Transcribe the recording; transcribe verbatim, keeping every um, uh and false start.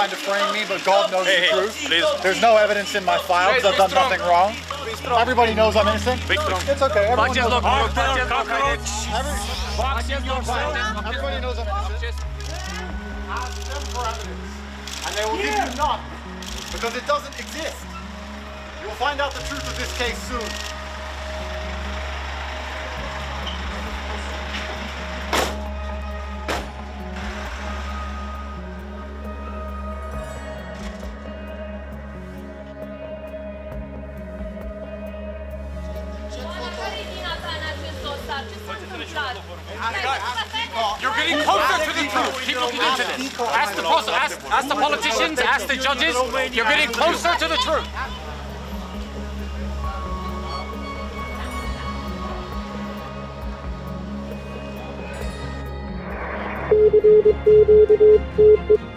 trying to frame me, but God knows Hey, the truth. please. There's no evidence in my file because I've done nothing wrong. Everybody knows I'm innocent. It's okay. Everyone knows I'm innocent. Everybody knows I'm innocent. Ask them for evidence, and they will give you none because it doesn't exist. You will find out the truth of this case soon. You're getting closer to the truth. Keep looking into this. Ask the, ask, ask the politicians, ask the judges. You're getting closer to the truth.